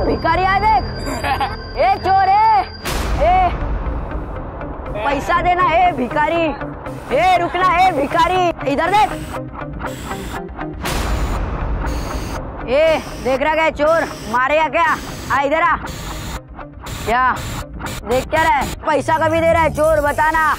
भिखारी आ देख। ए चोर ए पैसा देना है भिखारी। ए रुकना है भिखारी, इधर देख। ए देख रहा क्या चोर, मारेगा क्या? आ इधर आ। क्या देख क्या रहा है? पैसा कभी दे रहा है चोर, बताना।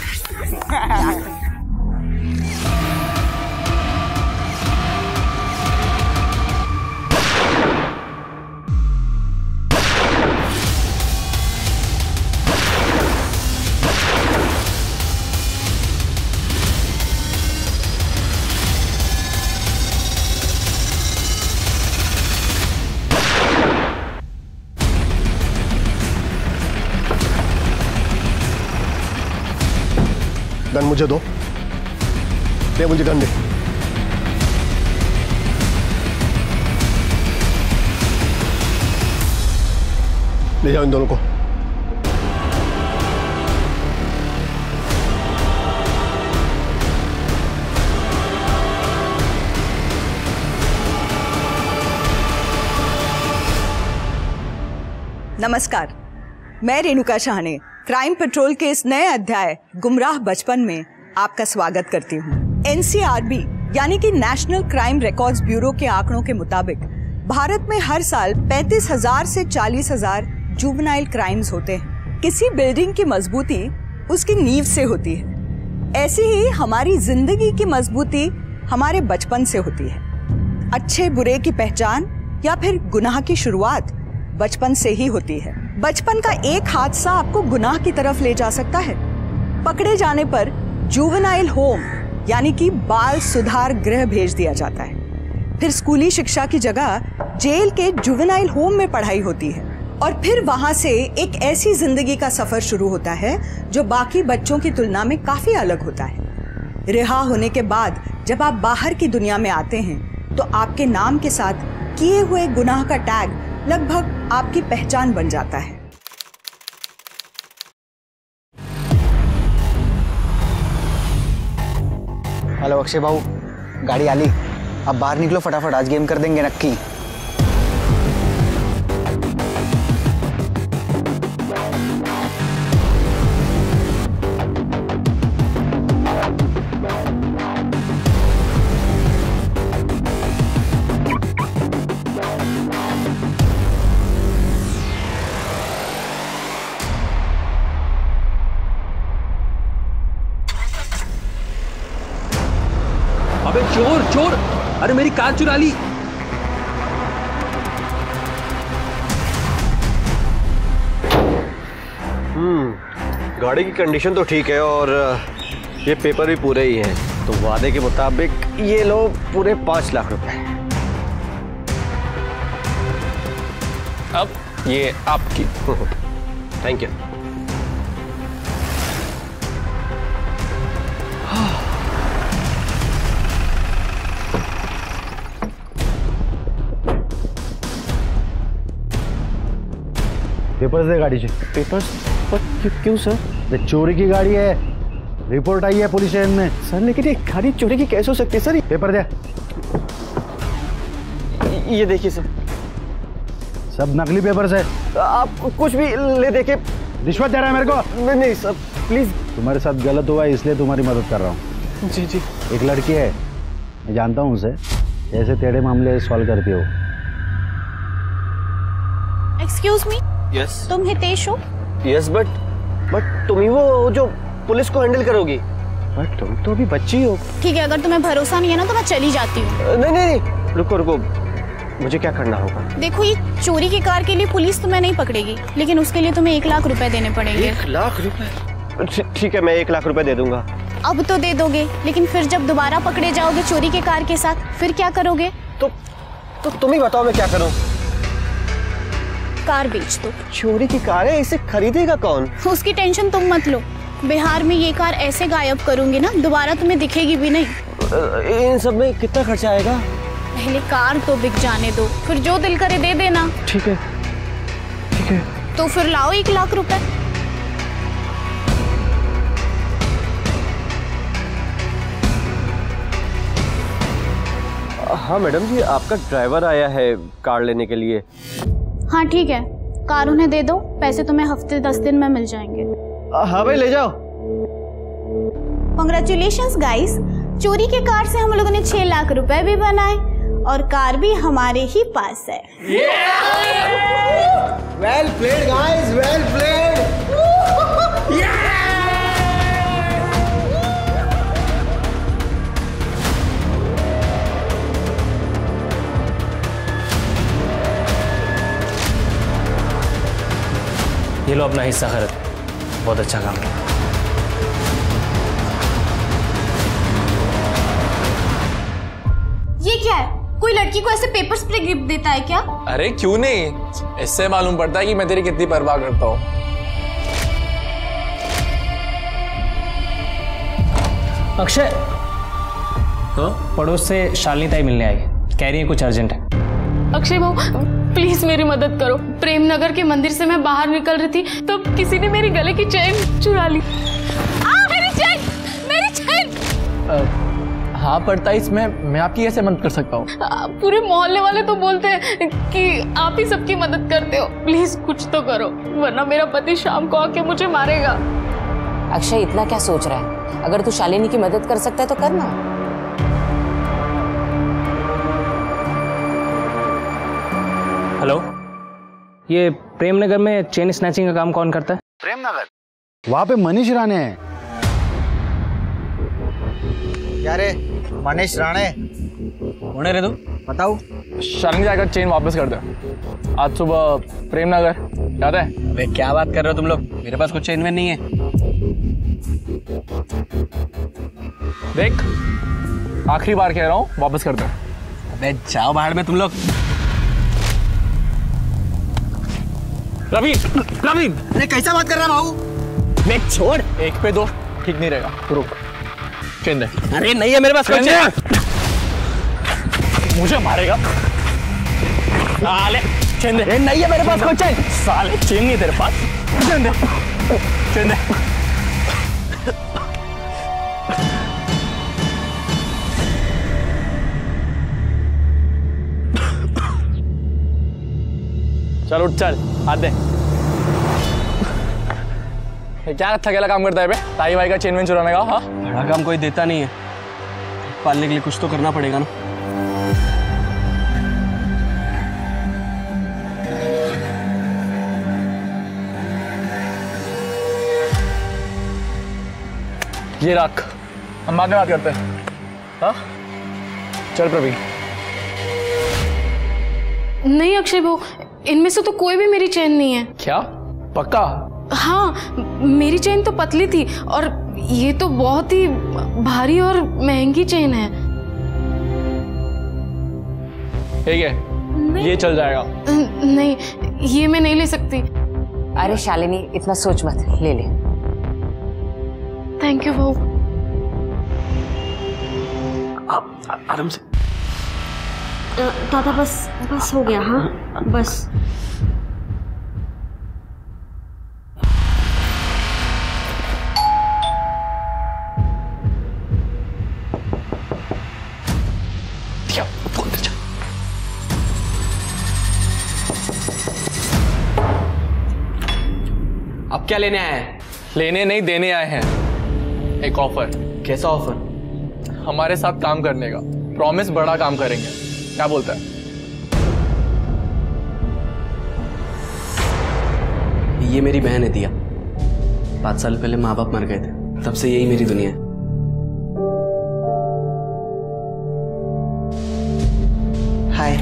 गन मुझे दो। दे मुझे गन दे। ले जाओ इन दोनों को। नमस्कार, मैं रेणुका शाहने क्राइम पेट्रोल के इस नए अध्याय गुमराह बचपन में आपका स्वागत करती हूँ। NCRB यानी कि नेशनल क्राइम रिकॉर्ड्स ब्यूरो के आंकड़ों के मुताबिक भारत में हर साल 35,000 से 40,000 जुवेनाइल क्राइम्स होते हैं। किसी बिल्डिंग की मजबूती उसकी नींव से होती है, ऐसी ही हमारी जिंदगी की मजबूती हमारे बचपन से होती है। अच्छे बुरे की पहचान या फिर गुनाह की शुरुआत बचपन से ही होती है। बचपन का एक हादसा आपको गुनाह की तरफ ले जा सकता है। पकड़े जाने पर जुवेनाइल होम यानी कि बाल सुधार गृह भेज दिया जाता है। फिर स्कूली शिक्षा की जगह जेल के जुवेनाइल होम में पढ़ाई होती है और फिर वहां से एक ऐसी जिंदगी का सफर शुरू होता है जो बाकी बच्चों की तुलना में काफी अलग होता है। रिहा होने के बाद जब आप बाहर की दुनिया में आते हैं तो आपके नाम के साथ किए हुए गुनाह का टैग लगभग आपकी पहचान बन जाता है। हेलो अक्षय भाऊ, गाड़ी आली। अब बाहर निकलो फटाफट, आज गेम कर देंगे नक्की। अबे चोर चोर, अरे मेरी कार चुरा ली। गाड़ी की कंडीशन तो ठीक है और ये पेपर भी पूरे ही हैं, तो वादे के मुताबिक ये लो पूरे 5 लाख रुपए। अब ये आपकी। Thank you. पेपर्स दे गाड़ी से। पेपर्स? क्यों सर? चोरी की गाड़ी है, रिपोर्ट आई है पुलिस स्टेशन में। सर लेकिन ये गाड़ी चोरी की कैसे हो सकती है सर? पेपर दे। ये देखिए सर, सब नकली पेपर्स है। आप कुछ भी ले देके रिश्वत दे रहा है मेरे को? नहीं सर प्लीज। तुम्हारे साथ गलत हुआ है इसलिए तुम्हारी मदद कर रहा हूँ। जी जी। एक लड़की है, मैं जानता हूँ उसे, ऐसे टेढ़े मामले सॉल्व करती हो। एक्सक्यूज मी, यस तुम हितेश हो? यस बट तुम ही वो जो पुलिस को हैंडल करोगी। बट तुम तो अभी बच्ची हो। ठीक है, अगर तुम्हें भरोसा नहीं है ना तो मैं चली जाती हूँ। नहीं रुको रुको, मुझे क्या करना होगा? देखो, ये चोरी की कार के लिए पुलिस तुम्हें नहीं पकड़ेगी, लेकिन उसके लिए तुम्हें 1 लाख रुपए देने पड़ेंगे। 1 लाख रुपए? ठीक है, मैं 1 लाख रुपए दे दूंगा। अब तो दे दोगे, लेकिन फिर जब दोबारा पकड़े जाओगे चोरी की कार के साथ, फिर क्या करोगे? तो तुम ही बताओ मैं क्या करूँ। कार बेच दो। चोरी की कार है, इसे खरीदेगा कौन? उसकी टेंशन तुम मत लो, बिहार में ये कार ऐसे गायब करूंगी ना, दोबारा तुम्हें दिखेगी भी नहीं। इन सब में कितना खर्चा आएगा? पहले कार तो बिक जाने दो, फिर जो दिल करे दे देना। ठीक है ठीक है। तो फिर लाओ 1 लाख रुपए। हाँ मैडम जी, आपका ड्राइवर आया है कार लेने के लिए। हाँ ठीक है, कार उन्हें दे दो, पैसे तुम्हें हफ्ते 10 दिन में मिल जाएंगे। हाँ भाई ले जाओ। कांग्रेचुलेशंस गाइस, चोरी के कार से हम लोगों ने 6 लाख रुपए भी बनाए और कार भी हमारे ही पास है। Well played guys, well played. ये लो अपना हिस्सा खरीद, बहुत अच्छा काम है। ये क्या है? कोई लड़की को ऐसे पेपर स्प्रे गिफ्ट देता है क्या? अरे क्यों नहीं, इससे मालूम पड़ता है कि मैं तेरी कितनी परवाह करता हूँ। अक्षय, पड़ोस से शालिनी ताई मिलने आई, कह रही है कुछ अर्जेंट है। अक्षय भाऊ प्लीज मेरी मदद करो। प्रेमनगर के मंदिर से मैं बाहर निकल रही थी तो किसी ने मेरी गले की चेन चुरा ली। मेरी चेन, मेरी चेन। हाँ पड़ता है, इसमें मैं आपकी कैसे मदद कर सकता हूँ? पूरे मोहल्ले वाले तो बोलते हैं कि आप ही सबकी मदद करते हो, प्लीज कुछ तो करो वरना मेरा पति शाम को आके मुझे मारेगा। अक्षय इतना क्या सोच रहा है? अगर तू शालिनी की मदद कर सकता है तो करना। हेलो, ये प्रेमनगर में चेन स्नैचिंग का काम कौन करता है? प्रेमनगर, वहां पे मनीष राणे है। क्या रे मनीष राणे? होने रे तू बताओ। शालिनी जाकर चेन वापस कर दे। आज सुबह प्रेमनगर, याद है? अबे क्या बात कर रहे हो तुम लोग, मेरे पास कुछ चेन में नहीं है। देख आखिरी बार कह रहा हूँ, वापस कर दे। अबे जाओ बाहर में तुम लोग। रवि, रवि, अरे कैसा बात कर रहा भाऊ? देख छोड़, 1 पे 2 ठीक नहीं रहेगा, रुक। चेन दे। अरे नहीं है मेरे पास कुछ चेन। मुझे मारेगा साले। चेन दे। नहीं है मेरे पास कुछ चेन। साले चेन नहीं है तेरे पास, चेन दे, चेन दे। चल उठ, चल हाथ दे। क्या थकेला काम करता है बे, ताई भाई का चेन वेन चुराने का? हाँ बड़ा काम कोई देता नहीं है, पालने के लिए कुछ तो करना पड़ेगा ना। ये रख, हम बाद में बात करते हैं। हाँ चल प्रवीण। नहीं अक्षय भाऊ, इनमें से तो कोई भी मेरी चेन नहीं है। क्या पक्का? हाँ मेरी चेन तो पतली थी और ये तो बहुत ही भारी और महंगी चेन है। ठीक है ये चल जाएगा। नहीं ये मैं नहीं ले सकती। अरे शालिनी इतना सोच मत, ले ले। थैंक यू भाऊ। आराम से। दादा बस हो गया। हाँ बस। अब क्या लेने आए हैं? लेने नहीं देने आए हैं, एक ऑफर। कैसा ऑफर? हमारे साथ काम करने का, प्रॉमिस बड़ा काम करेंगे, क्या बोलता है? ये मेरी बहन है दिया, 5 साल पहले माँ बाप मर गए थे, तब से यही मेरी दुनिया है। हाय।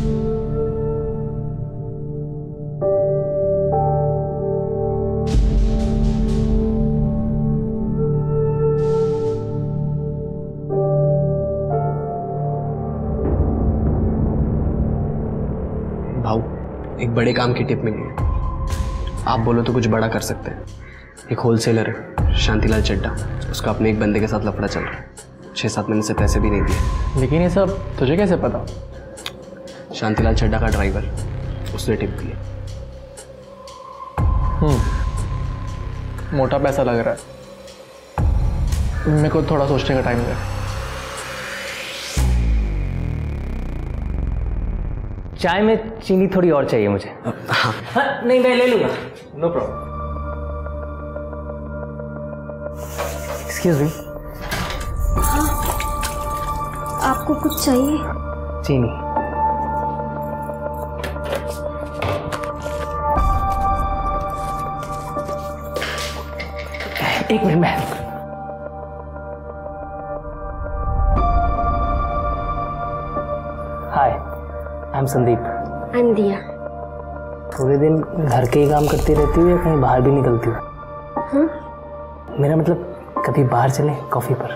भाऊ एक बड़े काम की टिप मिली है, आप बोलो तो कुछ बड़ा कर सकते हैं। एक होलसेलर है शांतिलाल चड्डा, उसका अपने एक बंदे के साथ लफड़ा चल रहा है, 6-7 महीने से पैसे भी नहीं दिए। लेकिन ये सब तुझे कैसे पता? शांतिलाल चड्डा का ड्राइवर, उसने टिप दी। मोटा पैसा लग रहा है, मेरे को थोड़ा सोचने का टाइम दे। चाय में चीनी थोड़ी और चाहिए मुझे। हाँ, नहीं मैं ले लूंगा, नो प्रॉब्लम। Excuse me. हाँ, आपको कुछ चाहिए? चीनी। एक मिनट में। Hi, I am Sandeep. I am Diya. पूरे दिन घर के ही काम करती रहती है या कहीं बाहर भी निकलती हो? हाँ? मेरा मतलब कभी बाहर चले कॉफी पर?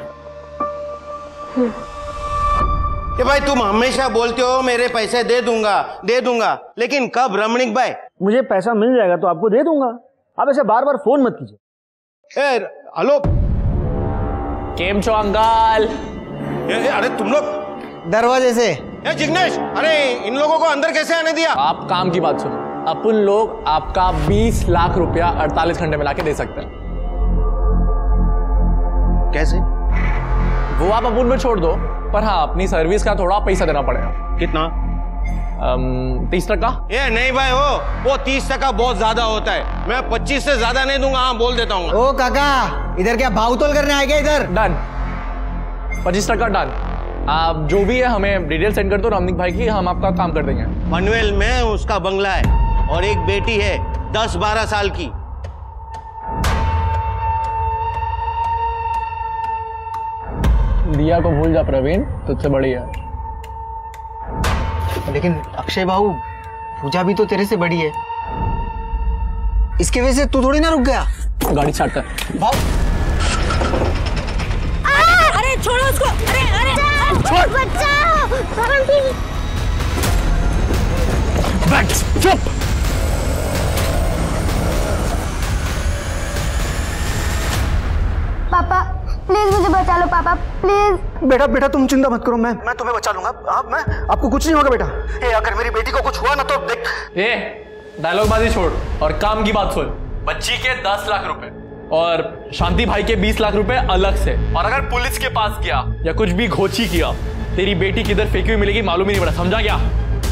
ये भाई तुम हमेशा बोलते हो मेरे पैसे दे दूंगा, लेकिन कब रमणीक भाई? मुझे पैसा मिल जाएगा तो आपको दे दूंगा, आप ऐसे बार बार फोन मत कीजिए। हेलो केम छो अंकल? अरे तुम लोग दरवाजे से। जिग्नेश, अरे इन लोगों को अंदर कैसे आने दिया? आप काम की बात सुनो, अपन लोग आपका 20 लाख रुपया 48 घंटे में लाके दे सकते हैं। कैसे? वो आप अपन में छोड़ दो, पर हाँ अपनी सर्विस का थोड़ा पैसा देना पड़ेगा। कितना? 30%। ये नहीं भाई, वो 30% बहुत ज्यादा होता है, मैं 25 से ज्यादा नहीं दूंगा। हाँ बोल देता हूँ। ओ काका, इधर क्या भाव तोल करने आए क्या इधर? Done, 25% done. आप जो भी है हमें डिटेल सेंड कर दो रमणीक भाई की, हम आपका काम कर देंगे। पनवेल में उसका बंगला है और एक बेटी है 10-12 साल की। दिया को भूल जा प्रवीण, तुझसे बड़ी है। लेकिन अक्षय बाबू, पूजा भी तो तेरे से बड़ी है, इसके वजह से तू थोड़ी ना रुक गया। गाड़ी स्टार्ट कर। भाव। अरे छोड़ो उसको, अरे छोड़, बचाओ। बैठ, चुप। पापा प्लीज मुझे बचा लो, पापा प्लीज। बेटा तुम चिंता मत करो, मैं तुम्हें बचा लूंगा। मैं आपको कुछ नहीं होगा बेटा। अगर मेरी बेटी को कुछ हुआ ना तो देख। डायलॉगबाजी छोड़ और काम की बात सुन। बच्ची के 10 लाख रुपए और शांति भाई के 20 लाख रुपए अलग से, और अगर पुलिस के पास गया या कुछ भी घोची किया, तेरी बेटी किधर फेंकी हुई मिलेगी मालूम ही नहीं पड़ा, समझा क्या?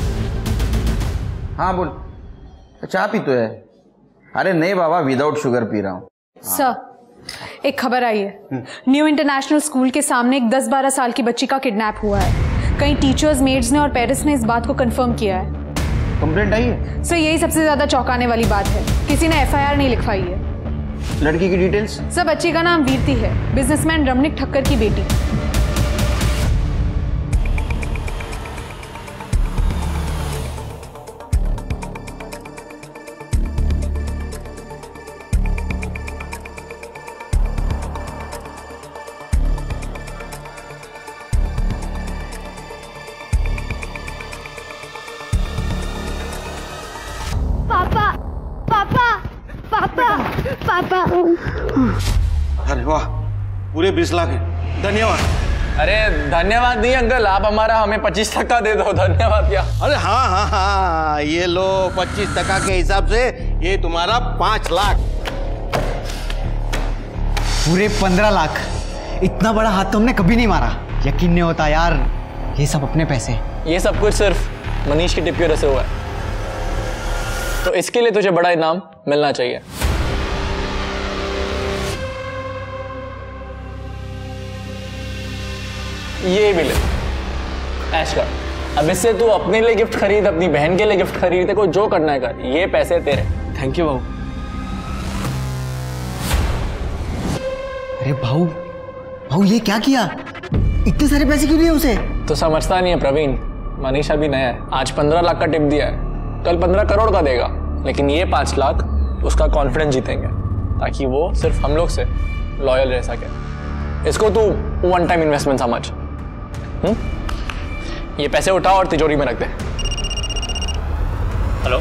हाँ बोल। चाय पी तो है? अरे नहीं बाबा, विदाउट शुगर पी रहा हूँ। सर, एक खबर आई है, न्यू इंटरनेशनल स्कूल के सामने एक 10-12 साल की बच्ची का किडनैप हुआ है। कई टीचर्स, मेड्स ने और पेरेंट्स ने इस बात को कंफर्म किया है। कंप्लेंट आई है? सर, यही सबसे ज्यादा चौंकाने वाली बात है, किसी ने FIR नहीं लिखवाई है। लड़की की डिटेल्स? सर, बच्ची का नाम वीरती है, बिजनेसमैन रमणीक ठक्कर की बेटी। पापा। अरे वाह, पूरे 20 लाख है, धन्यवाद। अरे धन्यवाद नहीं अंकल, आप हमारा हमें 25% दे दो, धन्यवाद क्या। अरे हाँ, ये लो 25% के हिसाब से ये तुम्हारा 5 लाख। पूरे 15 लाख। इतना बड़ा हाथ तो हमने कभी नहीं मारा। यकीन नहीं होता यार, ये सब अपने पैसे। ये सब कुछ सिर्फ मनीष की टिप की वजह से हुआ है, तो इसके लिए तुझे बड़ा इनाम मिलना चाहिए। ये भी ले, ऐश कर। अब इससे तू अपने लिए गिफ्ट खरीद, अपनी बहन के लिए गिफ्ट खरीद, तेरे को जो करना है कर, ये पैसे तेरे। थैंक यू भाऊ। अरे भाऊ ये क्या किया? इतने सारे पैसे क्यों दिए उसे? तो समझता नहीं है प्रवीण, मनीषा भी नया है। आज 15 लाख का टिप दिया है, कल 15 करोड़ का देगा, लेकिन ये 5 लाख उसका कॉन्फिडेंस जीतेंगे, ताकि वो सिर्फ हम लोग से लॉयल रह सके। इसको तू वन टाइम इन्वेस्टमेंट समझ। ये पैसे उठा और तिजोरी में रख दे। हेलो,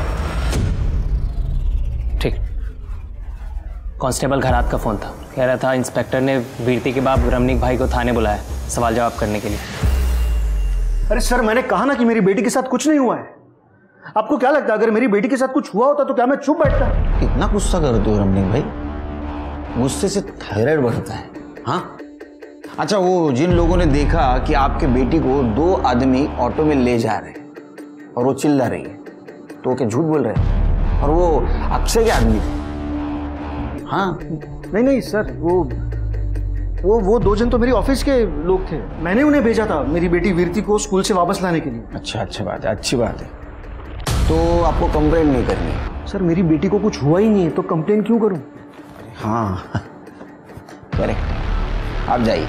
ठीक। कांस्टेबल घरात का फोन था, कह रहा था इंस्पेक्टर ने वीरती के बाप रमणीक भाई को थाने बुलाया सवाल जवाब करने के लिए। अरे सर, मैंने कहा ना कि मेरी बेटी के साथ कुछ नहीं हुआ है। आपको क्या लगता है अगर मेरी बेटी के साथ कुछ हुआ होता तो क्या मैं चुप बैठता? इतना गुस्सा करते हो रमणीक भाई? गुस्से से थायराइड बढ़ता है। हाँ अच्छा, वो जिन लोगों ने देखा कि आपके बेटी को 2 आदमी ऑटो में ले जा रहे हैं, और वो चिल्ला रही है, तो वो क्या झूठ बोल रहे हैं? और वो अक्षय के आदमी थे। हाँ नहीं नहीं सर, वो 2 जन तो मेरी ऑफिस के लोग थे। मैंने उन्हें भेजा था मेरी बेटी वीरती को स्कूल से वापस लाने के लिए। अच्छा, अच्छी बात है, अच्छी बात है। तो आपको कंप्लेंट नहीं करनी? सर मेरी बेटी को कुछ हुआ ही नहीं है, तो कंप्लेंट क्यों करूं? हाँ करेक्ट, आप जाइए।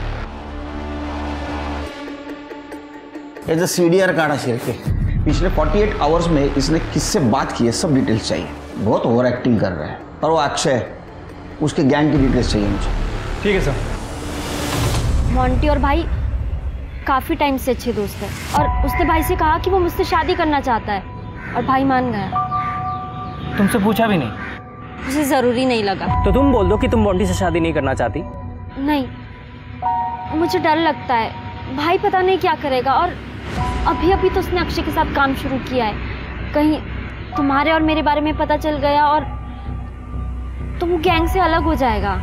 ये जो CDR कार्ड शेयर के पिछले 48 आवर्स में इसने किससे बात की है, सब डिटेल्स चाहिए। बहुत ओवर एक्टिंग कर रहा है। और वो अक्षय, उसके गैंग की डिटेल्स चाहिए मुझे। ठीक है सर। मोंटी और भाई काफी टाइम से अच्छे दोस्त हैं और उसने भाई से कहा कि वो मुझसे शादी करना चाहता है और भाई मान गया। तुमसे पूछा भी नहीं? उसे जरूरी नहीं लगा। तो तुम बोल दो कि तुम मोंटी से शादी नहीं करना चाहती। नहीं, मुझे डर लगता है, भाई पता नहीं क्या करेगा। और अभी अभी तो उसने अक्षय के साथ काम शुरू किया है, कहीं तुम्हारे और मेरे बारे में पता चल गया और तो वो गैंग से अलग हो जाएगा।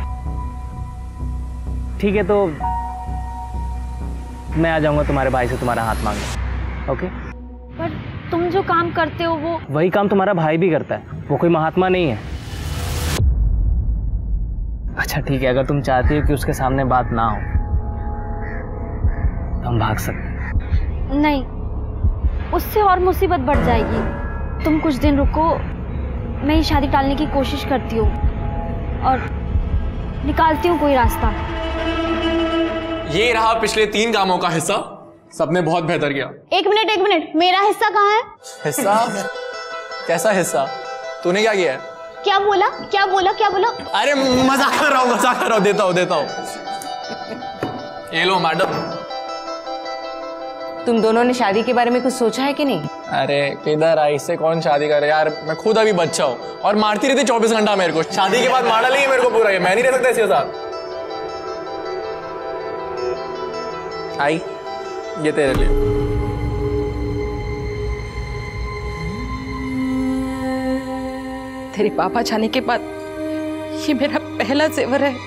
ठीक है, तो मैं आ जाऊंगा तुम्हारे भाई से तुम्हारा हाथ मांगने। ओके? पर तुम जो काम करते हो वो वही काम तुम्हारा भाई भी करता है, वो कोई महात्मा नहीं है। अच्छा ठीक है, अगर तुम चाहती हो कि उसके सामने बात ना हो तो हम भाग सकते हैं। नहीं, उससे और मुसीबत बढ़ जाएगी। तुम कुछ दिन रुको, मैं ये शादी टालने की कोशिश करती हूँ और निकालती हूँ कोई रास्ता। ये रहा पिछले 3 कामों का हिस्सा, सबने बहुत बेहतर किया। एक मिनट, मेरा हिस्सा कहाँ है? हिस्सा? कैसा हिस्सा? तूने क्या किया है? क्या बोला? अरे मजाक कर रहा हूँ, देता हूँ। ये लो मैडम। तुम दोनों ने शादी के बारे में कुछ सोचा है कि नहीं? अरे किधर आई, इससे कौन शादी करे यार, मैं खुद अभी बच्चा हूँ और मारती रहती 24 घंटा मेरे को। शादी के बाद मार डालेंगे मेरे को पूरा, मैं नहीं रह सकता इसके साथ। आई, ये तेरे लिए। तेरे पापा जाने के बाद ये मेरा पहला जेवर है।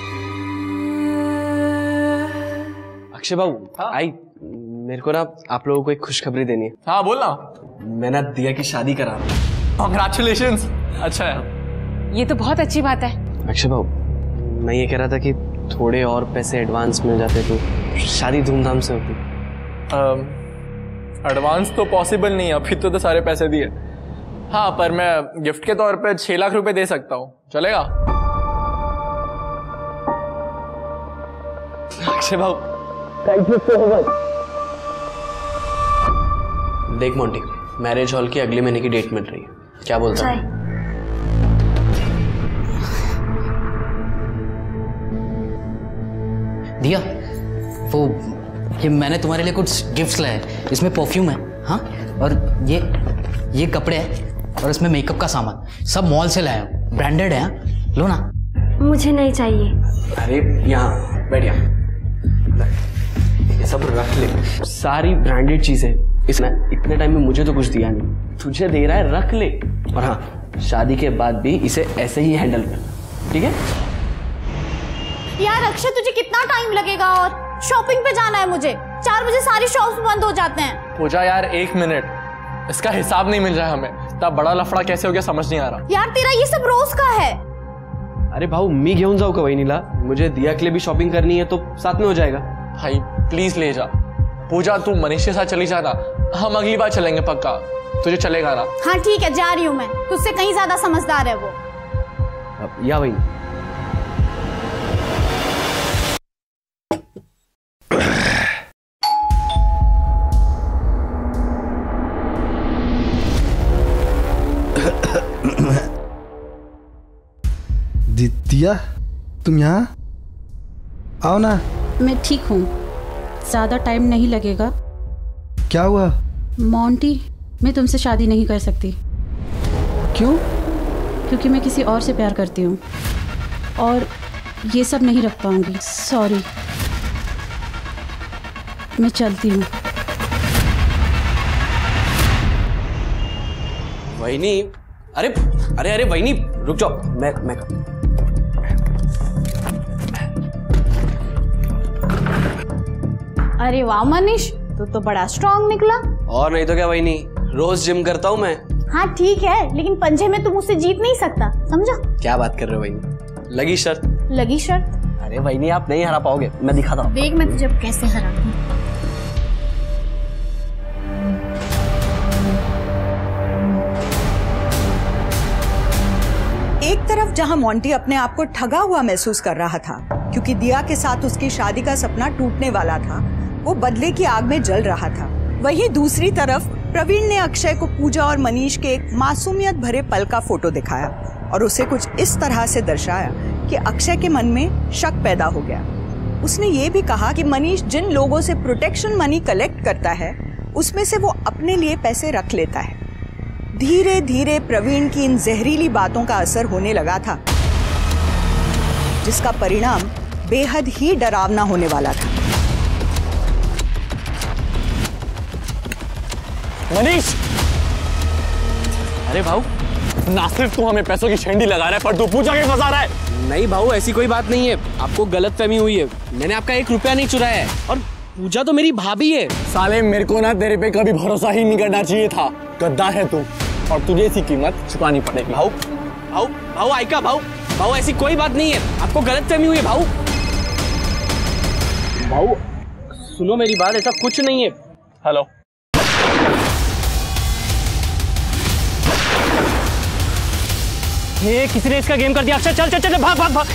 अक्षय बाबू, आई, मेरे को ना आप लोगों को एक खुशखबरी देनी है। हाँ बोलना। मैं ना दिया की शादी करा रहा हूँ। कांग्रेचुलेशंस। अच्छा है, ये तो बहुत अच्छी बात है। अक्षय बाबू, मैं ये कह रहा था कि थोड़े और पैसे एडवांस मिल जाते तो शादी धूमधाम से होती। एडवांस तो पॉसिबल नहीं है, अभी तो सारे पैसे दिए। हाँ, पर मैं गिफ्ट के तौर पे 6 लाख रुपए दे सकता हूँ, चलेगा? अक्षय बाबू, देख मोंटी, मैरिज हॉल की अगले महीने की डेट मिल रही है, क्या बोलता है? दिया, वो ये मैंने तुम्हारे लिए कुछ गिफ्ट्स लाए हैं। इसमें परफ्यूम है, हाँ, और ये कपड़े हैं और इसमें मेकअप का सामान, सब मॉल से लाया हूँ, ब्रांडेड है, लो ना। मुझे नहीं चाहिए। अरे यहाँ बैठ, ये सब रख ले, सारी ब्रांडेड चीजें। इसने इतने टाइम में मुझे तो कुछ दिया नहीं, तुझे दे रहा है, रख ले। और हाँ, शादी के बाद भी इसे ऐसे ही हैंडल कर, ठीक है? यार अक्षय, तुझे कितना टाइम लगेगा? और शॉपिंग पे जाना है मुझे, 4 बजे सारी शॉप्स बंद हो जाते हैं। पूजा यार 1 मिनट, इसका हिसाब नहीं मिल रहा है हमें। तब बड़ा लफड़ा कैसे हो गया समझ नहीं आ रहा। यार तेरा ये सब रोज का है। अरे भाऊ, मी घेऊन जाऊ का वहिनीला? मुझे दिया के लिए भी शॉपिंग करनी है तो साथ में हो जाएगा। भाई प्लीज ले जा। पूजा तू मनीष के साथ चली जाना, हम अगली बार चलेंगे पक्का, तुझे चलेगा ना? हाँ ठीक है, जा रही हूँ मैं, तुझसे कहीं ज्यादा समझदार है वो। या वही दिया, तुम यहाँ आओ ना। मैं ठीक हूँ, ज्यादा टाइम नहीं लगेगा। क्या हुआ? मोंटी, मैं तुमसे शादी नहीं कर सकती। क्यों? क्योंकि मैं किसी और से प्यार करती हूँ और ये सब नहीं रख पाऊंगी। सॉरी, मैं चलती हूँ। वहिनी, अरे अरे अरे वहिनी रुक जाओ, मैं अरे वाह मनीष, तू तो बड़ा स्ट्रांग निकला। और नहीं तो क्या वहिनी, रोज जिम करता हूँ मैं। हाँ ठीक है, लेकिन पंजे में तुम मुझसे जीत नहीं सकता, समझा? क्या बात कर रहे हो वहीनी? लगी शर्त? लगी शर्त? अरे वहीनी आप नहीं हरा पाओगे, मैं दिखाता हूँ। देख मैं तुझे कैसे हराती हूँ। एक तरफ जहां मोंटी अपने आप को ठगा हुआ महसूस कर रहा था क्योंकि दिया के साथ उसकी शादी का सपना टूटने वाला था, वो बदले की आग में जल रहा था, वहीं दूसरी तरफ प्रवीण ने अक्षय को पूजा और मनीष के एक मासूमियत भरे पल का फोटो दिखाया और उसे कुछ इस तरह से दर्शाया कि अक्षय के मन में शक पैदा हो गया। उसने ये भी कहा कि मनीष जिन लोगों से प्रोटेक्शन मनी कलेक्ट करता है उसमें से वो अपने लिए पैसे रख लेता है। धीरे धीरे प्रवीण की इन जहरीली बातों का असर होने लगा था, जिसका परिणाम बेहद ही डरावना होने वाला था। मनीष! अरे भाऊ, ना सिर्फ तू हमें पैसों की शेंडी लगा रहा है, पर तू पूजा के फंसा रहा है। नहीं भाऊ, ऐसी कोई बात नहीं है, आपको गलतफहमी हुई है। मैंने आपका 1 रुपया नहीं चुराया है, और पूजा तो मेरी भाभी है। साले मेरे को ना तेरे पे कभी भरोसा ही नहीं करना चाहिए था। गद्दार है तू, और तुझे इसकी कीमत चुकानी पड़ेगी। भाऊ भाऊ भाऊ आइका भाऊ, भाऊ ऐसी कोई बात नहीं है, आपको गलतफहमी हुई है भाऊ। भाऊ सुनो मेरी बात, ऐसा कुछ नहीं है। हेलो, ये किसी ने इसका गेम कर दिया। अक्षय चल चल चल, भाग भाग भाग।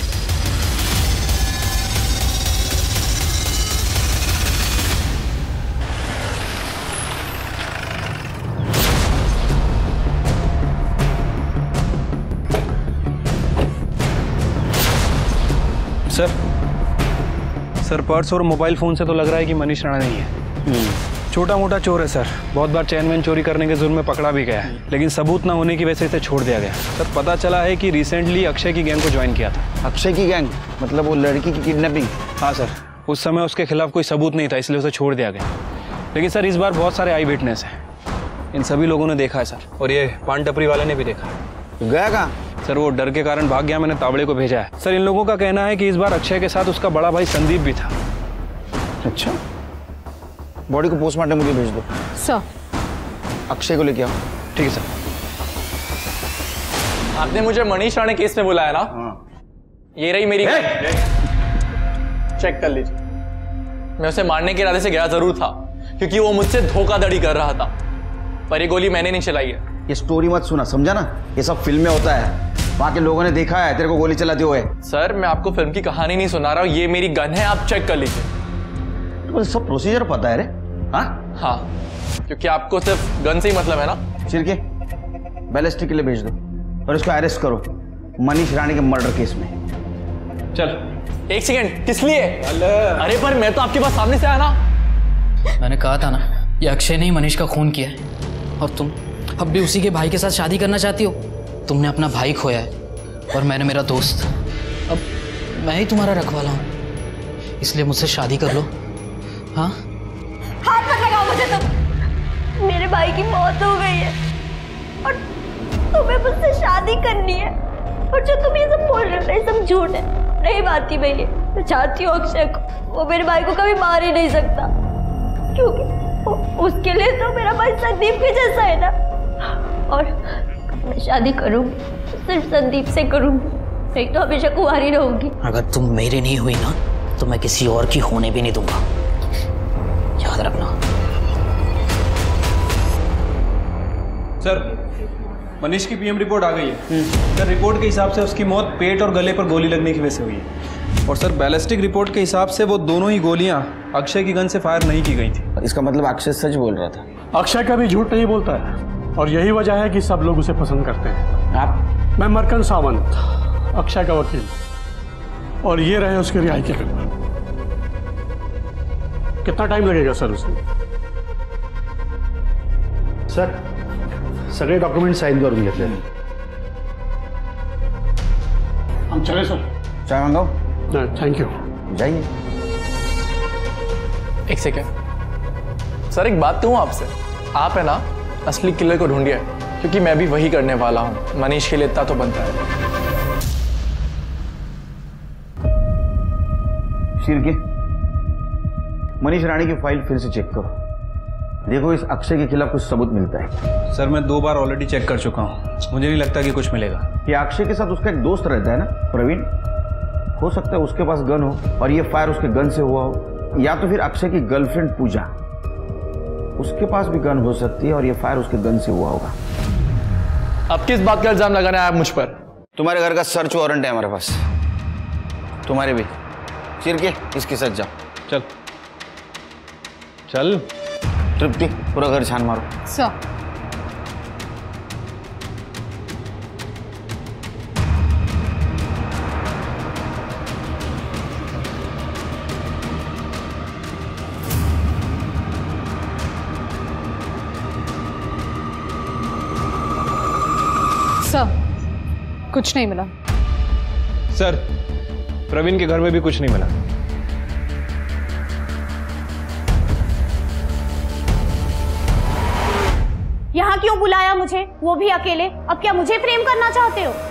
सर पर्स और मोबाइल फोन से तो लग रहा है कि मनीष राणा नहीं है। छोटा मोटा चोर है सर, बहुत बार चैन वैन चोरी करने के जुर्म में पकड़ा भी गया है, लेकिन सबूत ना होने की वजह से इसे छोड़ दिया गया। सर पता चला है कि रिसेंटली अक्षय की गैंग को ज्वाइन किया था। अक्षय की गैंग मतलब वो लड़की की किडनैपिंग? हाँ सर, उस समय उसके खिलाफ कोई सबूत नहीं था, इसलिए उसे छोड़ दिया गया। लेकिन सर इस बार बहुत सारे आई विटनेस हैं, इन सभी लोगों ने देखा है सर, और ये पान टपरी वाले ने भी देखा है। गया कहाँ? सर वो डर के कारण भाग गया, मैंने तावड़े को भेजा है। सर इन लोगों का कहना है कि इस बार अक्षय के साथ उसका बड़ा भाई संदीप भी था। अच्छा, बॉडी को पोस्टमार्टम के लिए भेज दो। सर अक्षय को लेके आओ। ठीक है सर। आपने मुझे मनीष राणे केस में बुलाया ना? ये रही मेरी चेक कर लीजिए। मैं उसे मारने के इरादे से गया जरूर था, क्योंकि वो मुझसे धोखाधड़ी कर रहा था, पर ये गोली मैंने नहीं चलाई है। ये स्टोरी मत सुना, समझा ना? ये सब फिल्म में होता है, वहां के लोगों ने देखा है तेरे को गोली चलाते हुए। सर मैं आपको फिल्म की कहानी नहीं सुना रहा हूँ, ये मेरी गन है, आप चेक कर लीजिए। तो सब प्रोसीजर पता है रे? हाँ, क्योंकि आपको सिर्फ गन से ही मतलब है ना। चिरके बैलिस्टिक के लिए भेज दो और इसको अरेस्ट करो मनीष राणे के मर्डर केस में। चल 1 सेकेंड, किस लिए? अरे पर मैं तो आपके पास सामने से आया ना। मैंने कहा था ना, ये अक्षय ने ही मनीष का खून किया है, और तुम अब भी उसी के भाई के साथ शादी करना चाहती हो। तुमने अपना भाई खोया है और मैंने मेरा दोस्त। अब मैं ही तुम्हारा रखवाला हूँ, इसलिए मुझसे शादी कर लो। हाँ, हाथ मत लगाओ मुझे तुम। मेरे भाई की मौत हो गई है और तुम्हें मुझसे शादी करनी है, और जो तुम ये सब बोल रहे हो ये सब झूठ है, नहीं बात की भाई। मैं चाहती हूँ अक्षय को, वो मेरे भाई को कभी मार ही नहीं सकता, क्योंकि उसके लिए तो मेरा भाई संदीप के जैसा है ना। और मैं शादी करूंगी सिर्फ संदीप से करूंगी, नहीं तो हमेशा कुंवारी रहूंगी। अगर तुम मेरी नहीं हुई ना तो मैं किसी और की होने भी नहीं दूंगा, याद रखना। सर मनीष की पीएम रिपोर्ट आ गई है। सर रिपोर्ट के हिसाब से उसकी मौत पेट और गले पर गोली लगने की वजह से हुई है, और सर बैलिस्टिक रिपोर्ट के हिसाब से वो दोनों ही गोलियां अक्षय की गन से फायर नहीं की गई थी। इसका मतलब अक्षय सच बोल रहा था? अक्षय कभी झूठ नहीं बोलता है, और यही वजह है कि सब लोग उसे पसंद करते हैं। आप? मैं मरकन सावंत, अक्षय का वकील, और ये रहे उसके रिहाई के पेपर। कितना टाइम लगेगा सर उसमें? सर सगळे डॉक्युमेंट साइन करून घेतले। हम चले सर? चाय मंगाओ? Thank you. जाइए। 1 सेकेंड सर, एक बात कहूँ आपसे, आप है ना असली किलर को ढूंढिए, क्योंकि मैं भी वही करने वाला हूँ। मनीष के लिए इतना तो बनता है। शिरके, मनीष राणे की फाइल फिर से चेक करो, देखो इस अक्षय के खिलाफ कुछ सबूत मिलता है। सर मैं 2 बार ऑलरेडी चेक कर चुका हूँ, मुझे नहीं लगता कि कुछ मिलेगा। ये अक्षय के साथ उसका एक दोस्त रहता है ना प्रवीण, हो सकता है उसके पास गन हो और ये फायर उसके गन से हुआ हो, या तो फिर अक्षय की गर्लफ्रेंड पूजा, उसके पास भी गन हो सकती है और ये फायर उसके गन से हुआ होगा। अब किस बात का इल्जाम लगाना है आप मुझ पर? तुम्हारे घर का सर्च वारंट है हमारे पास, तुम्हारे भी। चिर के इसकी सच जाओ। चल चल। तृप्ति पूरा घर छान मारो। सर कुछ नहीं मिला। सर प्रवीण के घर में भी कुछ नहीं मिला। यहाँ क्यों बुलाया मुझे, वो भी अकेले? अब क्या मुझे प्रेम करना चाहते हो?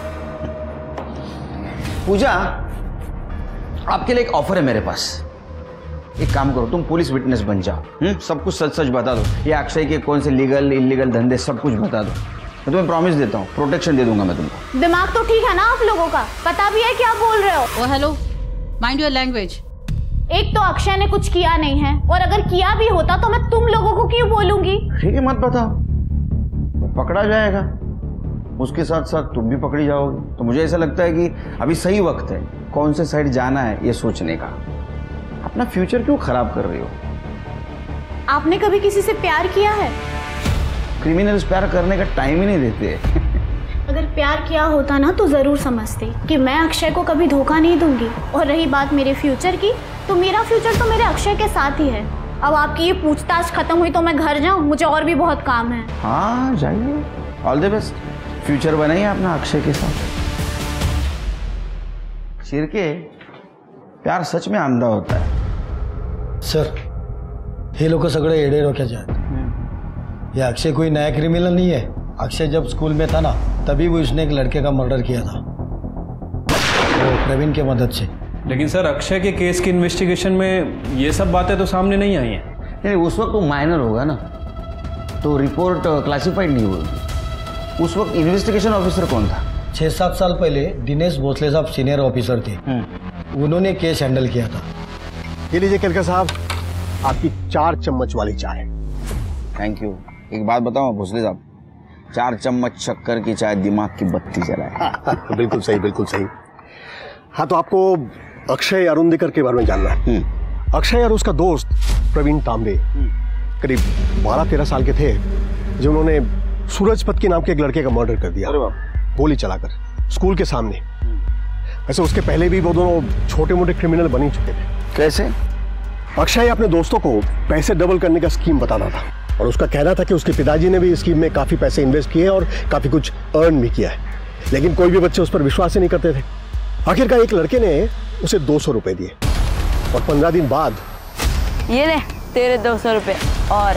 पूजा, आपके लिए एक ऑफर है मेरे पास। एक काम करो, तुम पुलिस विटनेस बन जाओ। सब कुछ सच सच बता दो। ये अक्षय के कौन से लीगल इलीगल धंधे सब कुछ बता दो। मैं तुम्हें प्रॉमिस देता हूँ, प्रोटेक्शन दे दूंगा मैं तुमको। दिमाग तो ठीक है ना आप लोगों का? पता भी है क्या बोल रहे हो? Hello, mind your language. एक तो अक्षय ने कुछ किया नहीं है, और अगर किया भी होता तो मैं तुम लोगों को क्यों बोलूंगी? ठीक है, मत बताओ, पकड़ा जाएगा, उसके साथ साथ तुम भी पकड़ी जाओगे। तो मुझे ऐसा लगता है कि अभी सही वक्त है कौन से साइड जाना है ये सोचने का। अपना फ्यूचर क्यों खराब कर रही हो? आपने कभी किसी से प्यार किया है? क्रिमिनल्स प्यार करने का टाइम ही नहीं देते। अगर प्यार किया होता ना तो जरूर समझते कि मैं अक्षय को कभी धोखा नहीं दूंगी। और रही बात मेरे फ्यूचर की, तो मेरा फ्यूचर तो मेरे अक्षय के साथ ही है। अब आपकी ये पूछताछ खत्म हुई तो मैं घर जाऊं, मुझे और भी बहुत काम है। हाँ जाइए, ऑल द बेस्ट। फ्यूचर बनाइए अपना अक्षय के साथ। शिरके, प्यार सच में आंधा होता है। सर हे लोग सगळे येडे डोक्याचे आहेत। ये अक्षय कोई नया क्रिमिनल नहीं है। अक्षय जब स्कूल में था ना, तभी वो उसने एक लड़के का मर्डर किया था, तो प्रवीण की मदद से। लेकिन सर अक्षय के केस की इन्वेस्टिगेशन में ये सब बातें तो सामने नहीं आई हैं। नहीं, उस वक्त वो माइनर होगा ना, तो रिपोर्ट क्लासिफाइड नहीं होगी। उस वक्त इन्वेस्टिगेशन ऑफिसर कौन था? 6-7 साल पहले दिनेश भोसले साहब सीनियर ऑफिसर थे, उन्होंने केस हैंडल किया था। ये लीजिए केलकर साहब, आपकी 4 चम्मच वाली चाय। Thank you. एक बात बताओ भोसले साहब, 4 चम्मच शक्कर की चाय दिमाग की बत्ती जलाए। बिल्कुल सही, बिल्कुल सही। हाँ, तो आपको अक्षय अरुंधकर के बारे में जानना है। अक्षय और उसका दोस्त प्रवीण तांबे करीब 12-13 साल के थे, जिन्होंने सूरजपत के नाम के एक लड़के का मर्डर कर दिया, गोली चलाकर, स्कूल के सामने। वैसे उसके पहले भी वो दोनों छोटे मोटे क्रिमिनल बन ही चुके थे। कैसे? अक्षय अपने दोस्तों को पैसे डबल करने का स्कीम बताता था, और उसका कहना था कि उसके पिताजी ने भी इस स्कीम में काफी पैसे इन्वेस्ट किए और काफी कुछ अर्न भी किया है। लेकिन कोई भी बच्चे उस पर विश्वास ही नहीं करते थे। आखिरकार एक लड़के ने उसे 200 रुपए दिए, और 15 दिन बाद ये ले तेरे 200 रुपए, और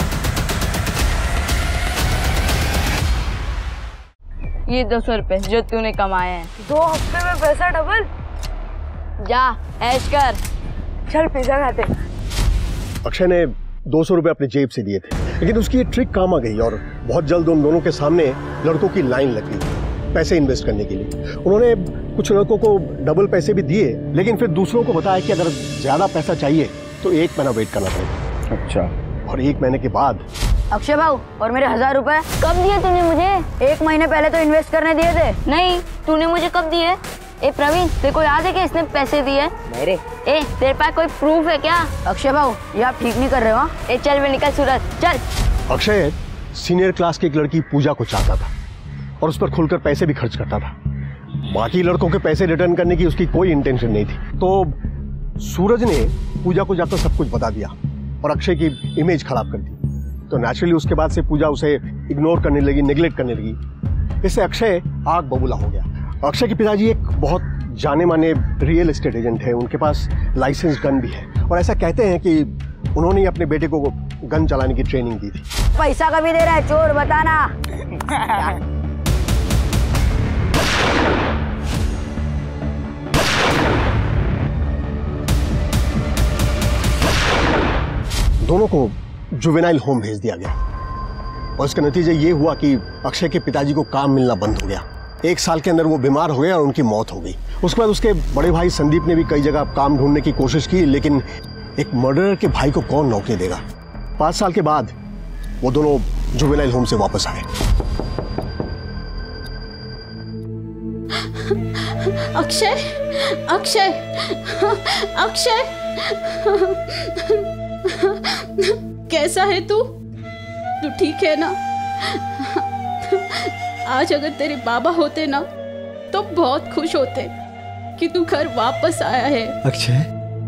ये 200 रुपए जो तूने कमाए हैं। 2 हफ्ते में पैसा डबल। जा ऐश कर, चल पिज्जा खाते। अक्षय ने 200 रुपए अपनी जेब से दिए थे, लेकिन उसकी ये ट्रिक काम आ गई और बहुत जल्द उन दोनों के सामने लड़कों की लाइन लग गई पैसे इन्वेस्ट करने के लिए। उन्होंने कुछ लड़कों को डबल पैसे भी दिए, लेकिन फिर दूसरों को बताया कि अगर ज्यादा पैसा चाहिए तो 1 महीना वेट करना पड़ेगा। अच्छा। और 1 महीने के बाद अक्षय भाऊ, और मेरे 1000 रुपए कब दिए तूने मुझे? 1 महीने पहले तो इन्वेस्ट करने दिए थे। नहीं, तूने मुझे कब दिए? ए प्रवीण, तेरे को याद है कि इसने पैसे दिए? मेरे? ए तेरे पास कोई प्रूफ है क्या? अक्षय भाऊ, ये आप ठीक नहीं कर रहे हो। ए चल वे निकल सूरज, चल। अक्षय सीनियर क्लास की एक लड़की पूजा को चाहता था और उस पर खुलकर पैसे भी खर्च करता था। बाकी लड़कों के पैसे रिटर्न करने की उसकी कोई इंटेंशन नहीं थी। तो सूरज ने पूजा को जाकर सब कुछ बता दिया और अक्षय की इमेज खराब कर दी। तो नेचुरली उसके बाद से पूजा उसे इग्नोर करने लगी, नेग्लेक्ट करने लगी। इससे अक्षय आग बबूला हो गया। अक्षय के पिताजी एक बहुत जाने माने रियल एस्टेट एजेंट है, उनके पास लाइसेंस गन भी है, और ऐसा कहते हैं कि उन्होंने अपने बेटे को गन चलाने की ट्रेनिंग दी थी। पैसा कभी दे रहा है चोर, बताना। दोनों को जुवेनाइल होम भेज दिया गया और इसका नतीजा ये हुआ कि अक्षय के पिताजी को काम मिलना बंद हो गया। 1 साल के अंदर वो बीमार हो गया और उनकी मौत हो गई। उसके बाद उसके बड़े भाई संदीप ने भी कई जगह काम ढूंढने की कोशिश की, लेकिन एक मर्डरर के भाई को कौन नौकरी देगा। 5 साल के बाद वो दोनों जुवेनाइल होम से वापस आए। अक्षय, अक्षय, अक्षय, कैसा है तू? तू ठीक है ना? आज अगर तेरे बाबा होते ना तो बहुत खुश होते कि तू घर वापस आया है। अक्षय,